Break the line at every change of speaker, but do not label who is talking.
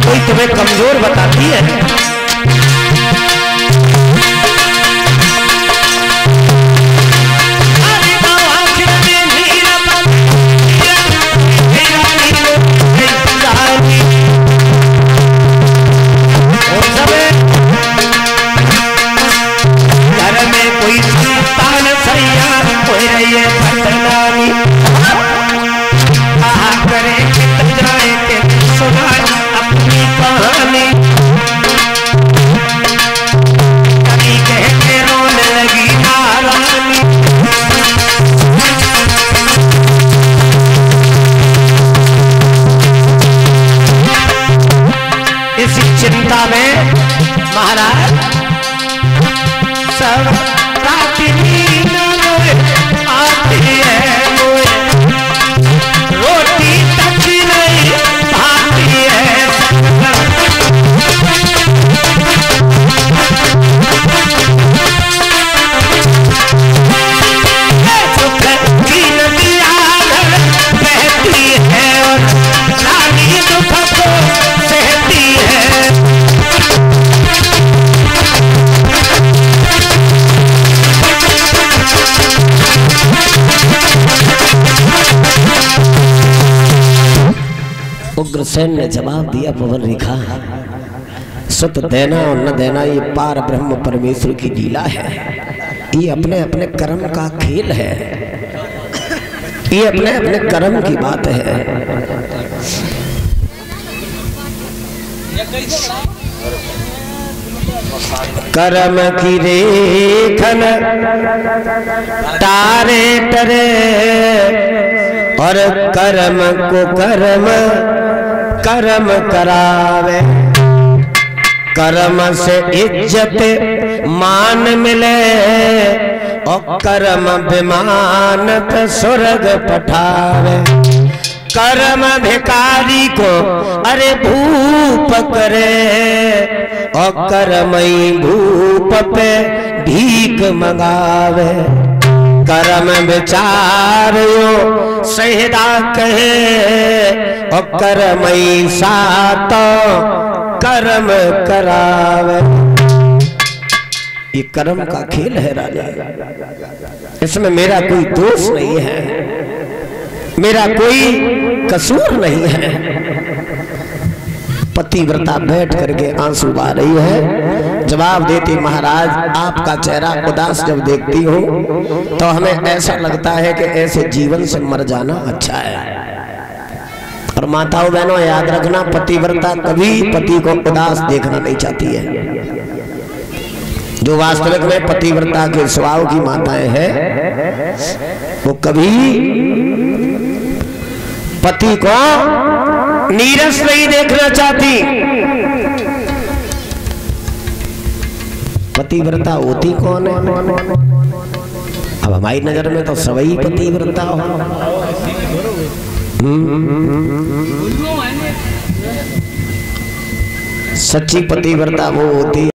कोई तुम्हें कमजोर बताती है? चिंता में महाराज सब आती है, रोटी तक नहीं भाती है। सुख की नदियां बहती है और रानी दुख को सहती है। उग्रसेन ने जवाब दिया, पवन रेखा, सुत देना और न देना ये पार ब्रह्म परमेश्वर की लीला है। ये अपने अपने कर्म का खेल है, ये अपने अपने कर्म की बात है। कर्म की रेखन तारे टरे और कर्म को कर्म कर्म करावे। कर्म से इज्जत मान मिले और कर्म विमान पे स्वर्ग पठावे। कर्म भिखारी को अरे भूप करे और कर्मई भूप पे भीख मंगावे। कर्म विचारो सहिदा कहे और कर्मई सात कर्म करावे। ये कर्म का खेल है राजा, इसमें मेरा कोई दोष नहीं है, मेरा कोई कसूर नहीं है। पतिव्रता बैठ करके आंसू बहा रही है। जवाब देती, महाराज आपका चेहरा उदास जब देखती हूँ तो हमें ऐसा लगता है कि ऐसे जीवन से मर जाना अच्छा है। और माताओं बहनों याद रखना, पतिव्रता कभी पति को उदास देखना नहीं चाहती है। जो वास्तविक में पतिव्रता के स्वभाव की माताएं हैं वो कभी पति को नीरस नहीं देखना चाहती। पतिव्रता होती कौन है? अब हमारी नजर में तो सभी पतिव्रता हो। सच्ची पतिव्रता वो होती